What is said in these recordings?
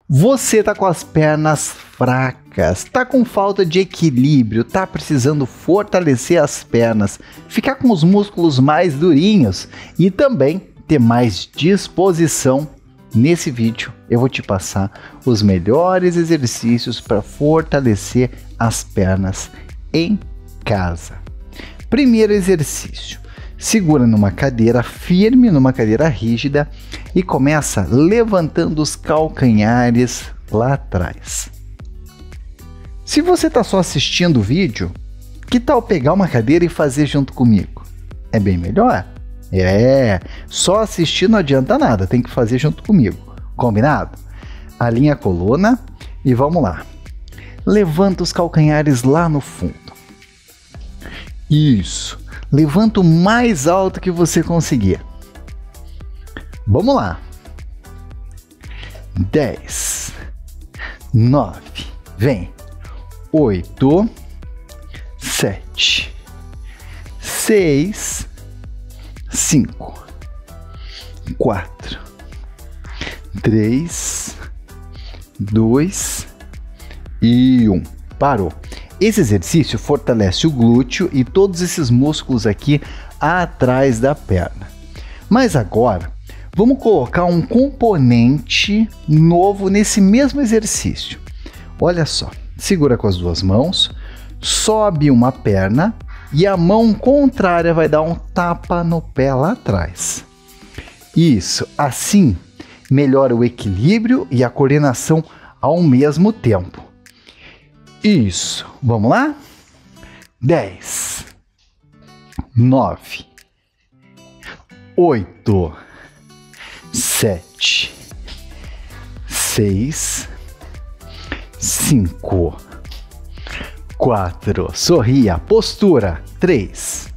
Você tá com as pernas fracas, tá com falta de equilíbrio, tá precisando fortalecer as pernas, ficar com os músculos mais durinhos e também ter mais disposição. Nesse vídeo eu vou te passar os melhores exercícios para fortalecer as pernas em casa. Primeiro exercício: segura numa cadeira firme, numa cadeira rígida e começa levantando os calcanhares lá atrás. Se você está só assistindo o vídeo, que tal pegar uma cadeira e fazer junto comigo? É bem melhor. Só assistir não adianta nada, tem que fazer junto comigo. Combinado? Alinha a coluna e vamos lá. Levanta os calcanhares lá no fundo. Isso. Levanta o mais alto que você conseguir. Vamos lá. 10, 9, vem. 8, 7, 6, 5, 4, 3, 2 e 1. Parou. Esse exercício fortalece o glúteo e todos esses músculos aqui atrás da perna. Mas agora, vamos colocar um componente novo nesse mesmo exercício. Olha só, segura com as duas mãos, sobe uma perna e a mão contrária vai dar um tapa no pé lá atrás. Isso, assim melhora o equilíbrio e a coordenação ao mesmo tempo. Isso, vamos lá? 10, 9, 8, 7, 6, 5, 4, sorria, postura, 3,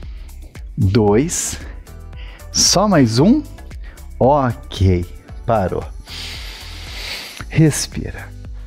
2, só mais um, ok, parou, respira.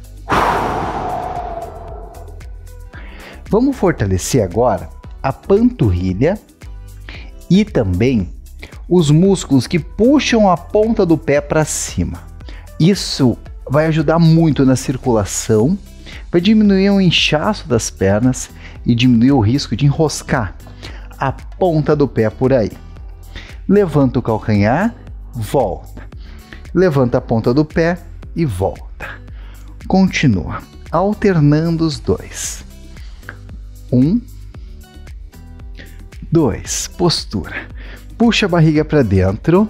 Vamos fortalecer agora a panturrilha e também os músculos que puxam a ponta do pé para cima. Isso vai ajudar muito na circulação, vai diminuir o inchaço das pernas e diminuir o risco de enroscar a ponta do pé por aí. Levanta o calcanhar, volta. Levanta a ponta do pé e volta. Continua, alternando os dois. 1, 2, postura. Puxa a barriga para dentro.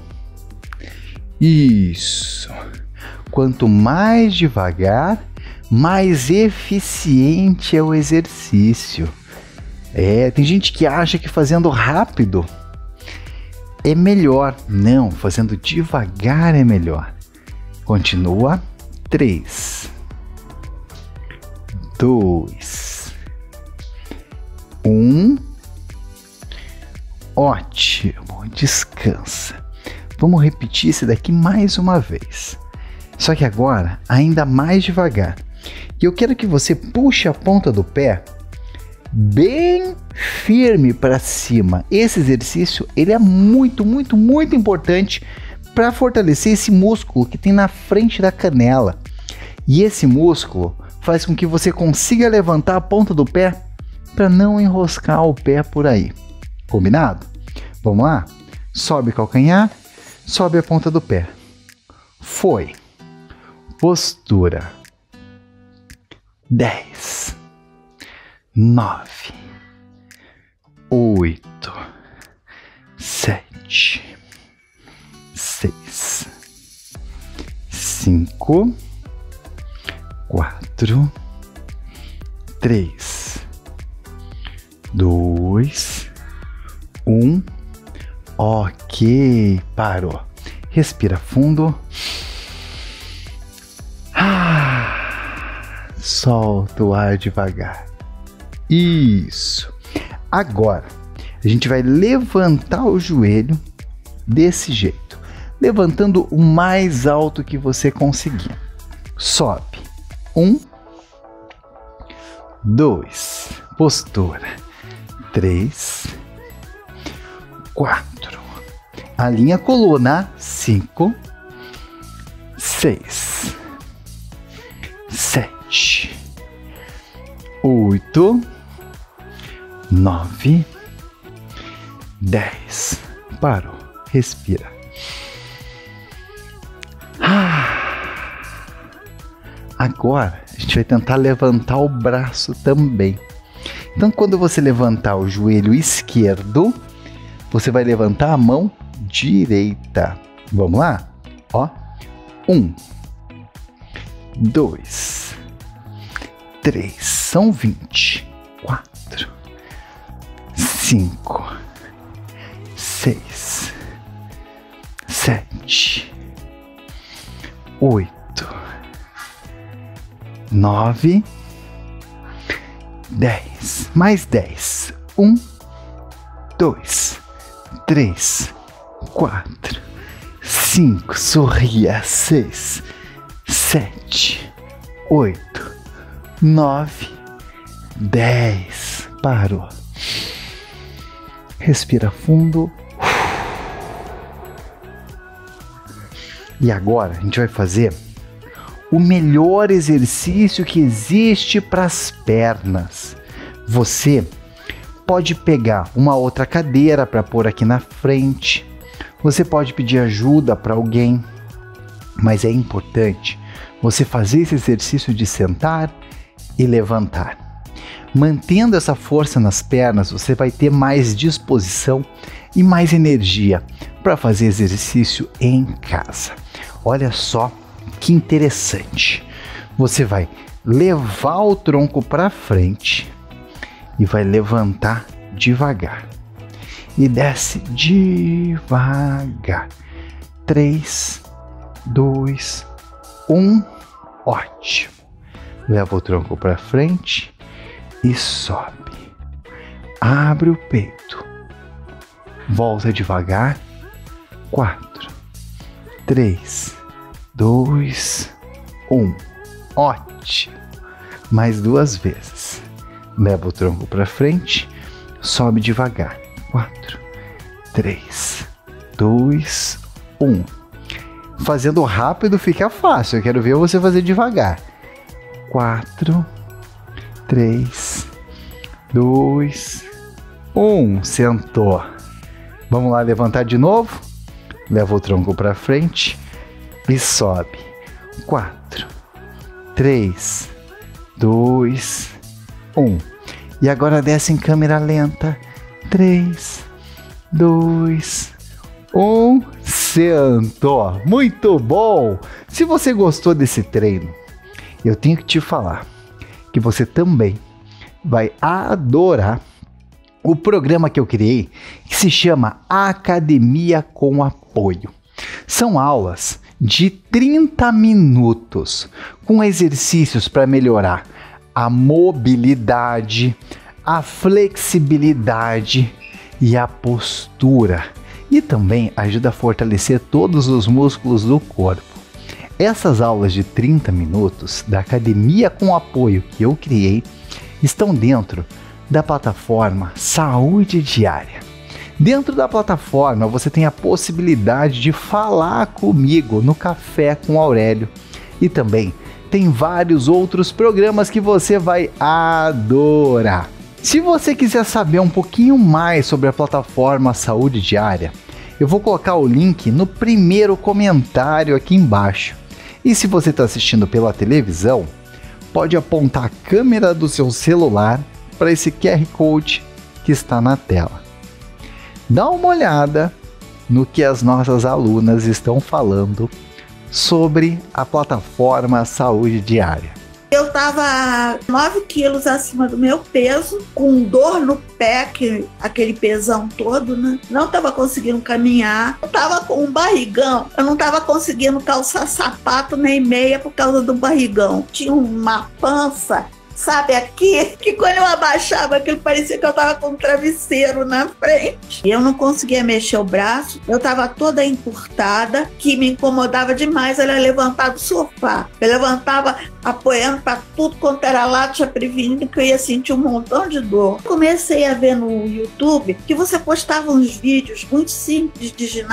Isso. Quanto mais devagar, mais eficiente é o exercício. Tem gente que acha que fazendo rápido é melhor. Não, fazendo devagar é melhor. Continua. 3, 2, 1. Ótimo, descansa. Vamos repetir esse daqui mais uma vez. Só que agora, ainda mais devagar. E eu quero que você puxe a ponta do pé bem firme para cima. Esse exercício, ele é muito, muito, muito importante para fortalecer esse músculo que tem na frente da canela. E esse músculo faz com que você consiga levantar a ponta do pé para não enroscar o pé por aí. Combinado? Vamos lá? Sobe o calcanhar, sobe a ponta do pé. Foi. Postura. 10, 9, 8, 7, 6, 5, 4, 3, 2, 1. Ok, parou. Respira fundo. Solta o ar devagar. Isso. Agora, a gente vai levantar o joelho desse jeito, levantando o mais alto que você conseguir. Sobe. 1, 2, postura. 3, 4. Alinha a coluna. 5, 6, 7, 8, 9, 10. Parou. Respira. Agora a gente vai tentar levantar o braço também. Então, quando você levantar o joelho esquerdo, você vai levantar a mão direita. Vamos lá? Ó. 1, 2, 3, são 20. 4, 5, 6, 7, 8, 9, 10. Mais 10. 1, 2, 3, 4, 5. Sorria. 6, 7, 8, 9, 10. Parou. Respira fundo. E agora a gente vai fazer o melhor exercício que existe para as pernas. Você pode pegar uma outra cadeira para pôr aqui na frente. Você pode pedir ajuda para alguém. Mas é importante você fazer esse exercício de sentar e levantar. Mantendo essa força nas pernas, você vai ter mais disposição e mais energia para fazer exercício em casa. Olha só que interessante. Você vai levar o tronco para frente e vai levantar devagar. E desce devagar. 3, 2, 1. Ótimo. Leva o tronco para frente e sobe. Abre o peito. Volta devagar. 4, 3, 2, 1. Ótimo. Mais 2 vezes. Leva o tronco para frente. Sobe devagar. 4, 3, 2, 1. Fazendo rápido fica fácil. Eu quero ver você fazer devagar. 4, 3, 2, 1. Sentou. Vamos lá levantar de novo. Leva o tronco para frente e sobe. 4, 3, 2, 1. E agora desce em câmera lenta. 3, 2, 1. Sentou. Muito bom! Se você gostou desse treino, eu tenho que te falar que você também vai adorar o programa que eu criei, que se chama Academia com Apoio. São aulas de 30 minutos com exercícios para melhorar a mobilidade, a flexibilidade e a postura. E também ajuda a fortalecer todos os músculos do corpo. Essas aulas de 30 minutos da Academia com Apoio que eu criei estão dentro da plataforma Saúde Diária. Dentro da plataforma você tem a possibilidade de falar comigo no Café com Aurélio. E também tem vários outros programas que você vai adorar. Se você quiser saber um pouquinho mais sobre a plataforma Saúde Diária, eu vou colocar o link no primeiro comentário aqui embaixo. E se você está assistindo pela televisão, pode apontar a câmera do seu celular para esse QR Code que está na tela. Dá uma olhada no que as nossas alunas estão falando sobre a plataforma Saúde Diária. Eu estava 9 quilos acima do meu peso, com dor no pé, aquele pesão todo, né? Não estava conseguindo caminhar, eu estava com um barrigão, eu não estava conseguindo calçar sapato nem meia por causa do barrigão. Tinha uma pança, sabe, aqui, que quando eu abaixava, aquilo parecia que eu tava com um travesseiro na frente. E eu não conseguia mexer o braço, eu tava toda encurtada, que me incomodava demais ela levantar do sofá. Eu levantava apoiando para tudo quanto era lado, já prevenindo que eu ia sentir um montão de dor. Comecei a ver no YouTube que você postava uns vídeos muito simples de ginástica,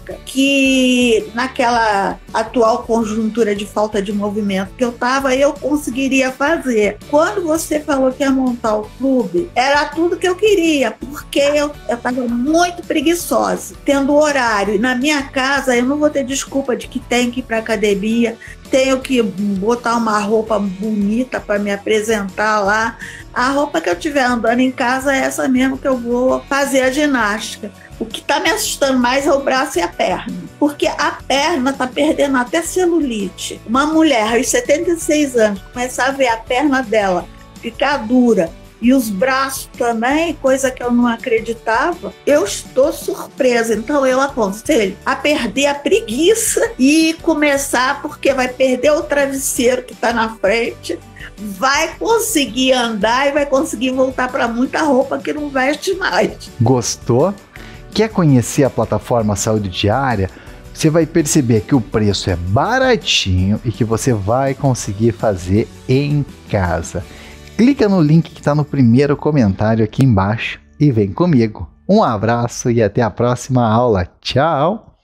ginástica, que naquela atual conjuntura de falta de movimento que eu estava, eu conseguiria fazer. Quando você falou que ia montar o clube, era tudo que eu queria, porque eu estava muito preguiçosa, tendo horário. E na minha casa, eu não vou ter desculpa de que tem que ir para academia, tenho que botar uma roupa bonita para me apresentar lá. A roupa que eu tiver andando em casa é essa mesmo que eu vou fazer a ginástica. O que está me assustando mais é o braço e a perna, porque a perna está perdendo até celulite. Uma mulher aos 76 anos começar a ver a perna dela ficar dura e os braços também, coisa que eu não acreditava, eu estou surpresa. Então eu aconselho a perder a preguiça e começar, porque vai perder o travesseiro que está na frente, vai conseguir andar e vai conseguir voltar para muita roupa que não veste mais. Gostou? Quer conhecer a plataforma Saúde Diária? Você vai perceber que o preço é baratinho e que você vai conseguir fazer em casa. Clica no link que está no primeiro comentário aqui embaixo e vem comigo. Um abraço e até a próxima aula. Tchau!